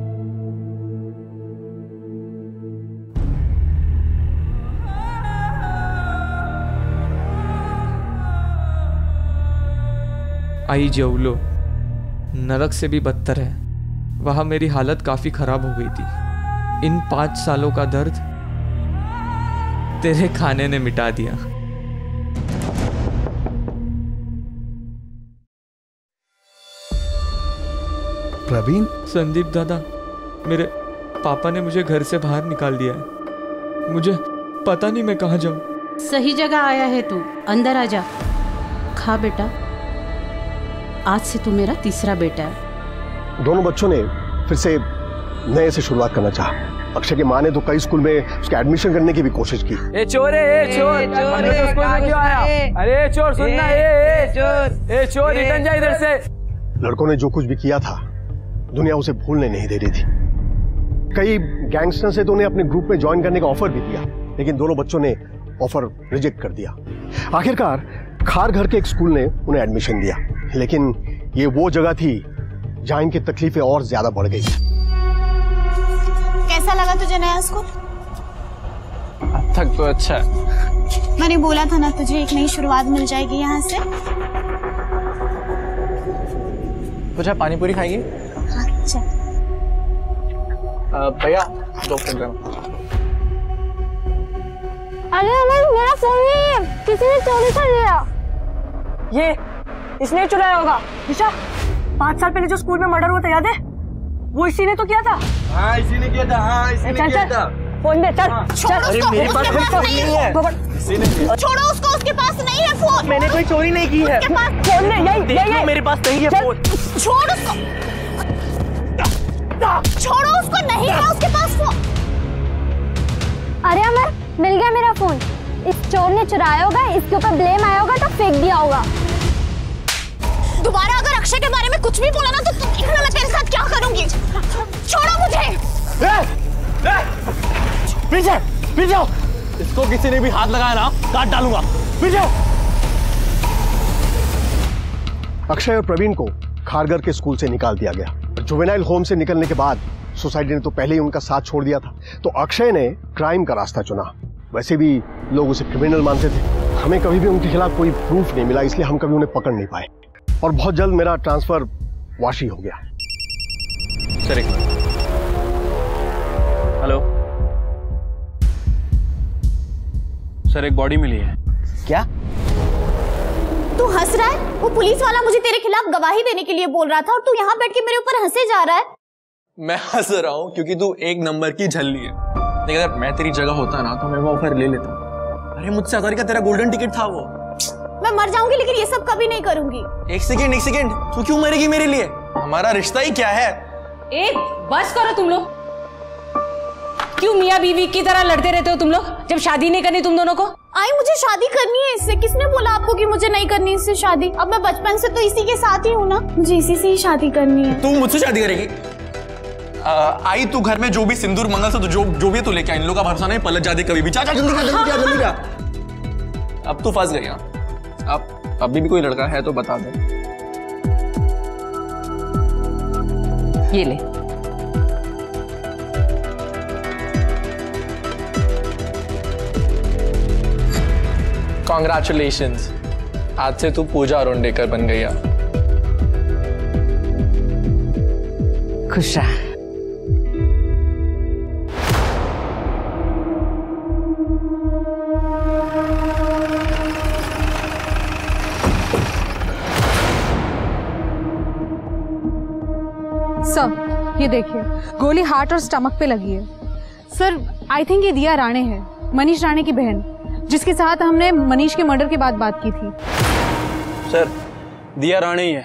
आई जवलो नरक से भी बदतर है। वहां मेरी हालत काफी खराब हो गई थी। इन 5 सालों का दर्द तेरे खाने ने मिटा दिया। प्रवीण, संदीप दादा, मेरे पापा ने मुझे घर से बाहर निकाल दिया है। मुझे पता नहीं मैं कहाँ जाऊं। सही जगह आया है तू, अंदर आ जा। खा बेटा, आज से तू मेरा तीसरा बेटा है। दोनों बच्चों ने फिर से नए से शुरुआत करना चाहा। अक्षय की माँ ने तो कई स्कूल में उसका एडमिशन करने की भी कोशिश की। ए चोर है, ए चोर, हमने तो स्कूल में क्यों आया? अरे चोर सुनना, ए चोर रिटर्न जा इधर से। लड़कों ने जो कुछ भी किया था दुनिया उसे भूलने नहीं दे रही थी। कई गैंगस्टर से तो उन्हें अपने ग्रुप में ज्वाइन करने का ऑफर भी दिया, लेकिन दोनों बच्चों ने ऑफर रिजेक्ट कर दिया। आखिरकार खार घर के एक स्कूल ने उन्हें एडमिशन दिया, लेकिन ये वो जगह थी जहां इनकी तकलीफें और ज्यादा बढ़ गई। कैसा लगा तुझे नया स्कूल? अब तक तो अच्छा है। मैंने बोला था ना तुझे एक नई शुरुआत मिल जाएगी यहाँ से। पूजा पानी पूरी खाएगी? अच्छा भैया 2 प्लेट। अरे अमर, मेरा फोन नहीं है, किसी ने चोरी कर लिया। ये इसने चुराया होगा। निशा, 5 साल पहले जो स्कूल में मर्डर हुआ था याद है? वो इसी ने तो किया था। हाँ इसी ने किया था। हाँ इसी ने किया था। फोन दे, चल। अरे मेरे पास फोन नहीं है। छोड़ो उसको, उसके पास नहीं है फोन। मैंने कोई चोरी नहीं की है। उसके पास फोन नहीं, यही मेरे पास नहीं है फोन। छोड़ उसको, छोड़ो उसको, नहीं है उसके पास फोन। अरे अमर, मिल गया मेरा फोन। इस चोर ने चुराया होगा, इसके ऊपर ब्लेम आया होगा तो फेंक दिया होगा। दोबारा अगर अक्षय के बारे में कुछ भी बोला ना तो देखना मैं तेरे साथ क्या करूंगी। छोड़ो मुझे। पीछे पीछे आओ। इसको किसी ने भी हाथ लगाया ना काट डालूंगा। पीछे आओ। अक्षय और प्रवीण को खारघर के स्कूल से निकाल दिया गया। जुवेनाइल होम से निकलने के बाद सोसाइटी ने तो पहले ही उनका साथ छोड़ दिया था, तो अक्षय ने क्राइम का रास्ता चुना। वैसे भी लोग उसे क्रिमिनल मानते थे। हमें कभी भी उनके खिलाफ कोई प्रूफ नहीं मिला, इसलिए हम कभी उन्हें पकड़ नहीं पाए और बहुत जल्द मेरा ट्रांसफर वाशी हो गया। सर एक मिनट। हेलो सर, एक बॉडी मिली है। क्या? तू हंस रहा है? वो पुलिस वाला मुझे तेरे खिलाफ गवाही देने के लिए बोल रहा था और तू यहाँ बैठ के मेरे ऊपर हंसे जा रहा है। मैं हंस रहा हूँ क्योंकि तू 1 नंबर की झल्ली है। लेकिन अगर मैं तेरी जगह होता ना तो मैं वो ऑफर ले लेता। अरे मुझसे अगर का तेरा गोल्डन टिकट था वो। मैं मर जाऊंगी लेकिन ये सब कभी नहीं करूंगी। एक सेकेंड, तू क्यों मरेगी मेरे लिए? हमारा रिश्ता ही क्या है? बस करो तुम लोग। क्यों मियाँ बीवी की तरह लड़ते रहते हो तुम लोग, जब शादी नहीं करनी तुम दोनों को? आई मुझे शादी करनी है इससे। किसने बोला आपको कि मुझे नहीं करनी इससे शादी? अब मैं बचपन से तो इसी के साथ ही हूँ ना, मुझे इसी से ही शादी करनी है। तू मुझसे शादी करेगी? आई तू घर में जो भी सिंदूर मंगलसूत्र जो भी तू लेके आ, इन लोगों का भरोसा नहीं पलट जाती कभी भी। चाचा जल्दी जा। अब तू फंस गई। अब अभी भी कोई लड़का है तो बता दे। ये ले। कॉन्ग्रेचुलेशंस, आज से तू पूजा अरुणडेकर बन गई है। खुश रहा। सर ये देखिए, गोली हार्ट और स्टमक पे लगी है। सर आई थिंक ये दिया राणे है, मनीष राणे की बहन, जिसके साथ हमने मनीष के मर्डर के बाद बात की थी। सर दिया राणे ही है।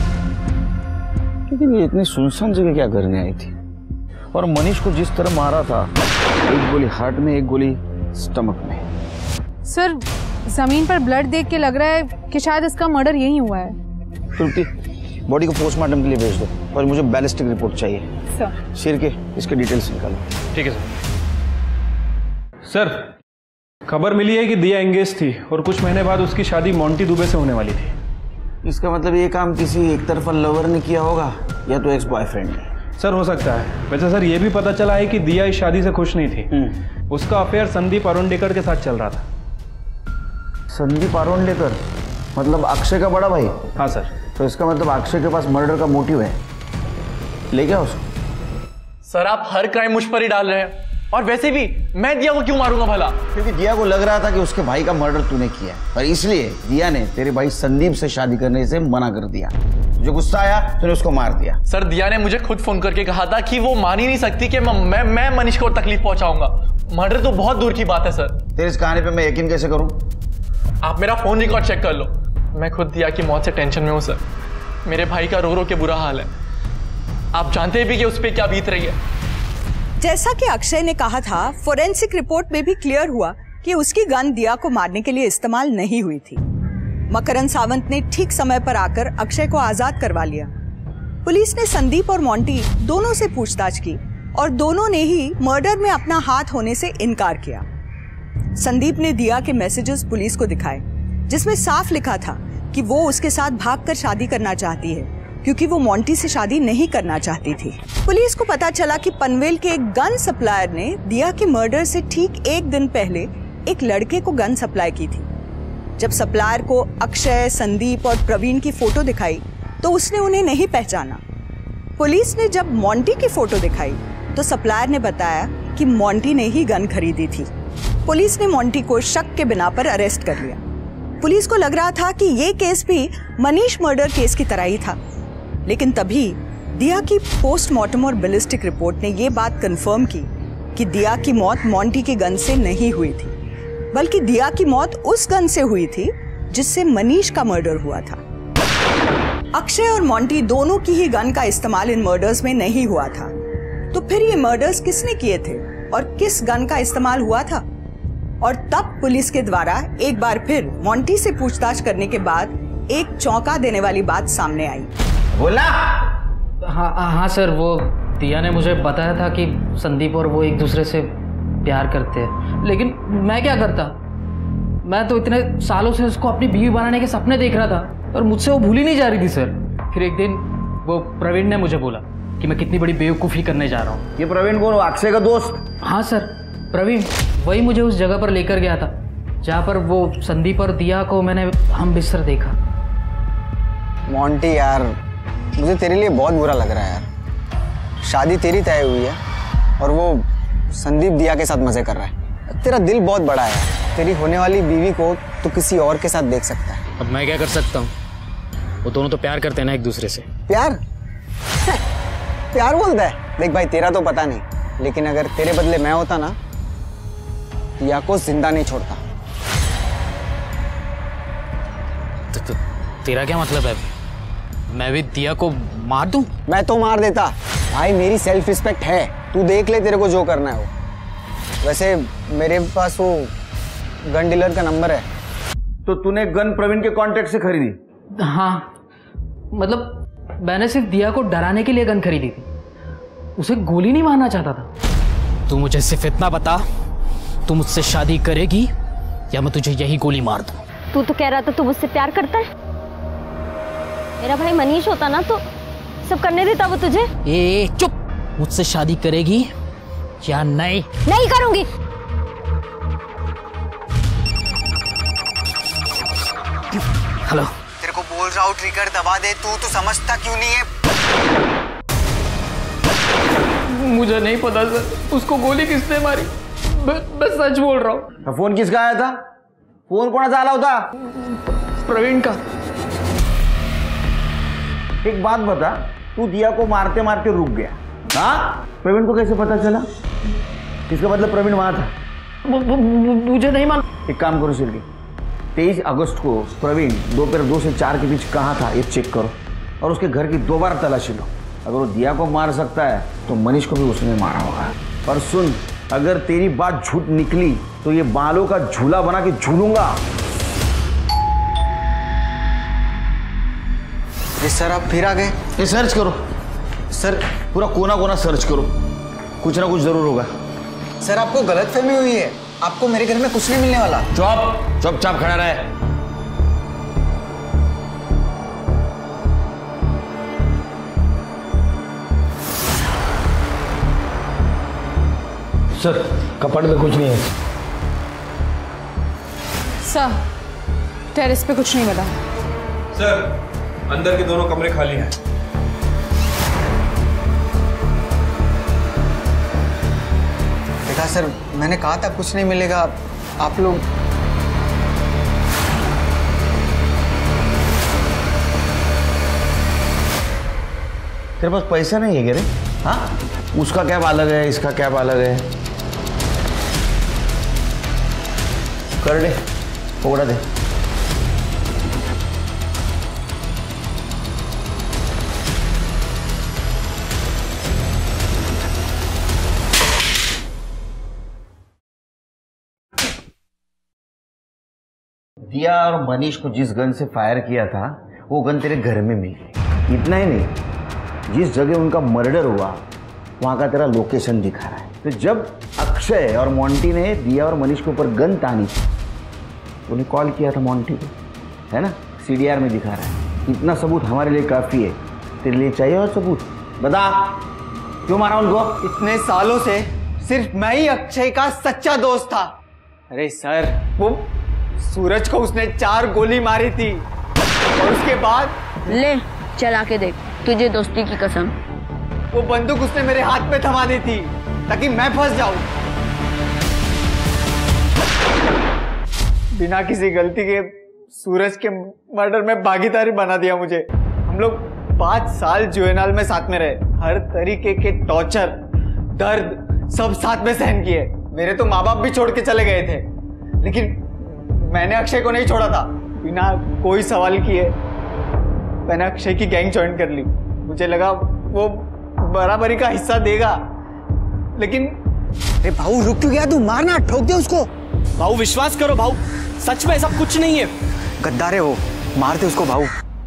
लेकिन ये इतनी सुनसान जगह क्या करने आई थी? और मनीष को जिस तरह मारा था, एक गोली हार्ट में, एक गोली स्टमक में। सर जमीन पर ब्लड देख के लग रहा है कि शायद इसका मर्डर यही हुआ है। श्रुति, बॉडी को पोस्टमार्टम के लिए भेज दो और मुझे बैलिस्टिक रिपोर्ट चाहिए। सर। शेर के इसके डिटेल्स निकालो। ठीक है सर। सर खबर मिली है कि दिया एंगेज थी और कुछ महीने बाद उसकी शादी मोंटी दुबे से होने वाली थी। इसका मतलब ये काम किसी एक तरफा लवर ने किया होगा या तो एक्स बॉयफ्रेंड ने। सर हो सकता है। वैसे सर ये भी पता चला है कि दिया इस शादी से खुश नहीं थी। उसका अफेयर संदीप अरोंडेकर के साथ चल रहा था। संदीप अरोंडेकर मतलब अक्षय का बड़ा भाई? हाँ सर। तो इसका मतलब अक्षय के पास मर्डर का मोटिव है। ले गया उसको? सर आप हर क्राइम मुझ पर ही डाल रहे हैं, और वैसे भी मैं दिया को क्यों मारूंगा भला? क्योंकि दिया को लग रहा था कि उसके भाई का मर्डर तूने किया है, और इसलिए दिया ने तेरे भाई संदीप से शादी करने से मना कर दिया। जो गुस्सा आया तूने उसको मार दिया। सर दिया ने मुझे खुद फोन करके कहा था कि वो मान ही नहीं सकती कि मैं मनीष को तकलीफ पहुंचाऊंगा। मर्डर तो बहुत दूर की बात है सर। तेरे इस कहानी पे मैं यकीन कैसे करूं? आप मेरा फोन रिकॉर्ड चेक कर लो। मैं खुद दिया की मौत से टेंशन में हूं सर। मेरे भाई का रो रो के बुरा हाल है। आप जानते भी कि उस पर क्या बीत रही है। जैसा कि अक्षय ने कहा था, फोरेंसिक रिपोर्ट में भी क्लियर हुआ कि उसकी गन दिया को मारने के लिए इस्तेमाल नहीं हुई थी। मकरन सावंत ने ठीक समय पर आकर अक्षय को आजाद करवा लिया। पुलिस ने संदीप और मोंटी दोनों से पूछताछ की और दोनों ने ही मर्डर में अपना हाथ होने से इनकार किया। संदीप ने दिया के मैसेजेस पुलिस को दिखाए, जिसमें साफ लिखा था कि वो उसके साथ भागकर शादी करना चाहती है, क्योंकि वो मोंटी से शादी नहीं करना चाहती थी। पुलिस को पता चला कि पनवेल के एक गन सप्लायर ने दिया के मर्डर से ठीक एक दिन पहले एक लड़के को गन सप्लाई की थी। जब सप्लायर को अक्षय, संदीप और प्रवीण की फोटो दिखाई तो उसने उन्हें नहीं पहचाना। पुलिस ने जब मोंटी की फोटो दिखाई तो सप्लायर ने बताया कि मोंटी ने ही गन खरीदी थी। पुलिस ने मोंटी को शक के बिना पर अरेस्ट कर लिया। पुलिस को लग रहा था कि ये केस भी मनीष मर्डर केस की तरह ही था, लेकिन तभी दिया की पोस्टमार्टम और बैलिस्टिक रिपोर्ट ने ये बात कंफर्म की कि दिया की मौत मोंटी की गन से नहीं हुई थी, बल्कि दिया की मौत उस गन से हुई थी जिससे मनीष का मर्डर हुआ था। अक्षय और मोंटी दोनों की ही गन का इस्तेमाल इन मर्डर्स में नहीं हुआ था। तो फिर ये मर्डर्स किसने किए थे और किस गन का इस्तेमाल हुआ था? और तब पुलिस के द्वारा एक बार फिर मोंटी से पूछताछ करने के बाद एक चौंका देने वाली बात सामने आई। बोला? हाँ सर, वो दिया ने मुझे बताया था कि संदीप और वो एक दूसरे से प्यार करते हैं, लेकिन मैं क्या करता? मैं तो इतने सालों से उसको अपनी बीवी बनाने के सपने देख रहा था और मुझसे वो भूल ही नहीं जा रही थी सर। फिर एक दिन वो प्रवीण ने मुझे बोला कि मैं कितनी बड़ी बेवकूफ़ी करने जा रहा हूँ। ये प्रवीण कौन? अक्षय का दोस्त? हाँ सर, प्रवीण वही मुझे उस जगह पर लेकर गया था जहाँ पर वो संदीप और दिया को मैंने हम बिस्तर देखा। मोंटी यार, मुझे तेरे लिए बहुत बुरा लग रहा है यार। शादी तेरी तय हुई है और वो संदीप दिया के साथ मजे कर रहा है। तेरा दिल बहुत बड़ा है। तेरी होने वाली बीवी को तो किसी और के साथ देख सकता है। अब मैं क्या कर सकता हूँ? वो दोनों तो प्यार करते हैं ना एक दूसरे से। प्यार? प्यार बोलता है? देख भाई, तेरा तो पता नहीं, लेकिन अगर तेरे बदले मैं होता ना, दिया को जिंदा नहीं छोड़ता। तो तेरा क्या मतलब है? मैं भी दिया को मार दूं? मैं तो मार देता भाई, मेरी सेल्फ रिस्पेक्ट है। तू देख ले तेरे को जो करना है वो। वैसे मेरे पास वो गन डीलर का नंबर है। तो तूने गन प्रवीण के कॉन्टेक्ट से खरीदी? हाँ, मतलब मैंने सिर्फ दिया को डराने के लिए गन खरीदी थी, उसे गोली नहीं मारना चाहता था। तू मुझे सिर्फ इतना बता, तू मुझसे शादी करेगी या मैं तुझे यही गोली मार दूं? तू तो कह रहा था तू मुझसे प्यार करता है। मेरा भाई मनीष होता ना तो सब करने देता वो तुझे। ए चुप! मुझसे शादी करेगी या नहीं? नहीं करूंगी। हेलो, तेरे को बोल रहा हूँ ट्रिगर दबा दे, तू तो समझता क्यों नहीं है? मुझे नहीं पता सर, उसको गोली किसने मारी। मैं सच बोल रहा हूँ। फोन किसका आया था? फोन कोणाचा आला होता? प्रवीण का। एक बात बता, तू दिया को मारते मारते रुक गया, हाँ? प्रवीण को कैसे पता चला? इसका मतलब प्रवीण वहां था। मुझे नहीं मालूम। एक काम करो सिर्फ 23 अगस्त को प्रवीण दोपहर 2 से 4 के बीच कहाँ था ये चेक करो और उसके घर की 2 बार तलाशी लो। अगर वो दिया को मार सकता है तो मनीष को भी उसने मारा होगा। और सुन, अगर तेरी बात झूठ निकली तो ये बालों का झूला बना के झूलूंगा। सर आप फिर आ गए? ये सर्च करो सर, पूरा कोना कोना सर्च करो, कुछ ना कुछ जरूर होगा। सर आपको गलतफहमी हुई है, आपको मेरे घर में कुछ नहीं मिलने वाला। चुपचाप खड़ा रहे। सर कपड़ में कुछ नहीं है। सर टेरेस पे कुछ नहीं मिला। सर अंदर के दोनों कमरे खाली हैं। देखा सर, मैंने कहा था कुछ नहीं मिलेगा। आप लोग तेरे पास पैसा नहीं है क्या रे? हाँ, उसका कैब अलग है, इसका कैब अलग है। कर दे, पकड़ा दे। दिया और मनीष को जिस गन से फायर किया था वो गन तेरे घर में मिल गई। इतना ही नहीं, जिस जगह उनका मर्डर हुआ वहां का तेरा लोकेशन दिखा रहा है। तो जब अक्षय और मोंटी ने दिया और मनीष के ऊपर गन तानी थी, उन्हें कॉल किया था मोंटी को, है ना? CDR में दिखा रहा है। इतना सबूत हमारे लिए काफी है। तेरे लिए चाहिए और सबूत? बता क्यों मारा उनको? इतने सालों से सिर्फ मैं ही अक्षय का सच्चा दोस्त था। अरे सर, वो सूरज को उसने 4 गोली मारी थी और उसके बाद ले चला के देख, तुझे दोस्ती की कसम। वो बंदूक उसने मेरे हाथ में थमा दी थी ताकि मैं फंस जाऊं। बिना किसी गलती के सूरज के मर्डर में भागीदारी बना दिया मुझे। हम लोग 5 साल जुवेनाइल में साथ में रहे, हर तरीके के टॉर्चर, दर्द सब साथ में सहन किए। मेरे तो माँ बाप भी छोड़ के चले गए थे, लेकिन मैंने अक्षय को नहीं छोड़ा था। बिना कोई सवाल किए मैंने अक्षय की गैंग ज्वाइन कर ली। मुझे लगा वो बराबरी का हिस्सा देगा, लेकिन अरे भाऊ रुक क्यों गया तू? मारना, ठोक दे उसको। भाऊ विश्वास करो भाऊ, सच में ऐसा कुछ नहीं है। गद्दार है वो, मार दे उसको भाऊ।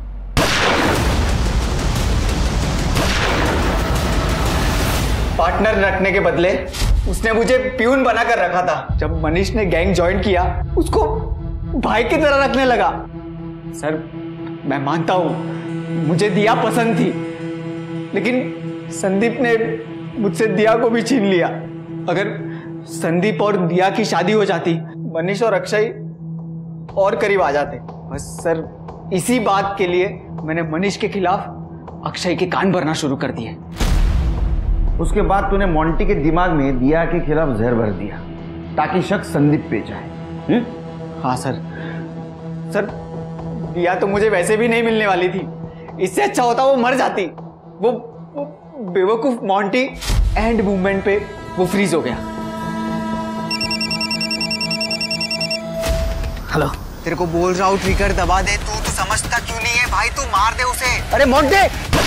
पार्टनर रखने के बदले उसने मुझे प्यून बनाकर रखा था। जब मनीष ने गैंग ज्वाइन किया उसको भाई की तरह रखने लगा। सर मैं मानता हूं मुझे दिया पसंद थी, लेकिन संदीप ने मुझसे दिया को भी छीन लिया। अगर संदीप और दिया की शादी हो जाती, मनीष और अक्षय और करीब आ जाते। बस सर इसी बात के लिए मैंने मनीष के खिलाफ अक्षय के कान भरना शुरू कर दिए। उसके बाद तूने मोंटी के दिमाग में दिया के खिलाफ जहर भर दिया ताकि शक संदीप पे जाए। हाँ सर, दिया तो मुझे वैसे भी नहीं मिलने वाली थी। इससे अच्छा होता वो मर जाती। वो बेवकूफ मोंटी एंड मूवमेंट पे वो फ्रीज हो गया। हेलो, तेरे को बोल रहा हूँ ट्रिगर दबा दे। तू समझता क्यों नहीं है भाई? तू मार दे उसे। अरे मोंटे!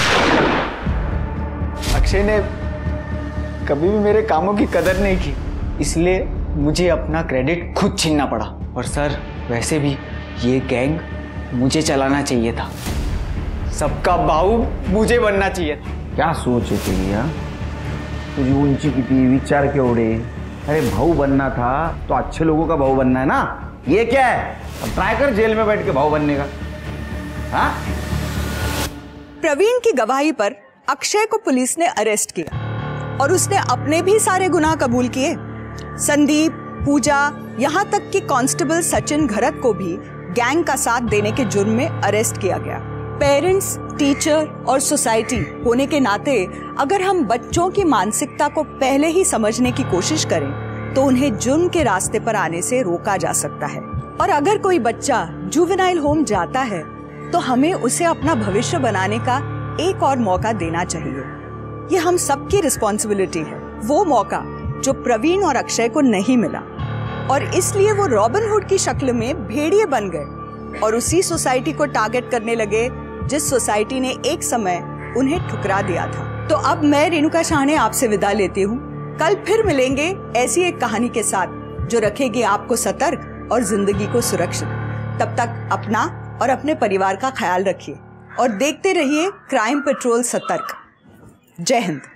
अक्षय ने कभी भी मेरे कामों की कदर नहीं की, इसलिए मुझे अपना क्रेडिट खुद छीनना पड़ा। और सर वैसे भी ये गैंग मुझे चलाना चाहिए था, सबका बाहू मुझे बनना चाहिए था। क्या सोच है तेरी? हाँ, तुझी ऊंची किती, विचार केवढे। अरे भाऊ बनना था तो अच्छे लोगों का भाऊ बनना है ना। ये क्या है? अब ट्राई कर जेल में बैठ के भाऊ बनने का। हाँ? प्रवीण की गवाही पर अक्षय को पुलिस ने अरेस्ट किया और उसने अपने भी सारे गुनाह कबूल किए। संदीप, पूजा, यहाँ तक कि कांस्टेबल सचिन घरत को भी गैंग का साथ देने के जुर्म में अरेस्ट किया गया। पेरेंट्स, टीचर और सोसाइटी होने के नाते अगर हम बच्चों की मानसिकता को पहले ही समझने की कोशिश करें तो उन्हें जुर्म के रास्ते पर आने से रोका जा सकता है। और अगर कोई बच्चा जुवेनाइल होम जाता है तो हमें उसे अपना भविष्य बनाने का एक और मौका देना चाहिए। ये हम सबकी रिस्पॉन्सिबिलिटी है। वो मौका जो प्रवीण और अक्षय को नहीं मिला, और इसलिए वो रॉबिन हुड की शक्ल में भेड़िए बन गए और उसी सोसाइटी को टारगेट करने लगे जिस सोसाइटी ने एक समय उन्हें ठुकरा दिया था। तो अब मैं रेणुका शाहने आपसे विदा लेती हूँ। कल फिर मिलेंगे ऐसी एक कहानी के साथ जो रखेगी आपको सतर्क और जिंदगी को सुरक्षित। तब तक अपना और अपने परिवार का ख्याल रखिए और देखते रहिए क्राइम पेट्रोल सतर्क। जय हिंद।